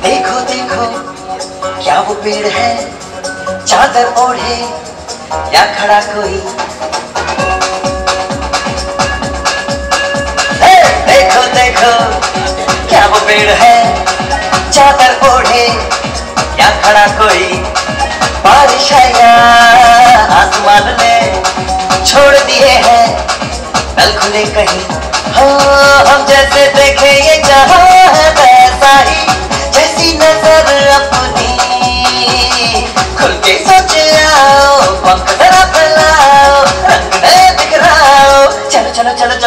देखो देखो क्या वो पेड़ है, चादर ओढ़े या खड़ा कोई। देखो देखो क्या वो पेड़ है, चादर ओढ़े या खड़ा कोई। बारिश आया आसमान ने छोड़ दिए हैं नल खुले कहीं। हाँ हम जैसे देखे ये जहां है वैसा ही, जैसी नजर अपनी खुल के सोच आओ, पंख जरा फैलाओ, रंग नए बिखराओ। चलो चलो चलो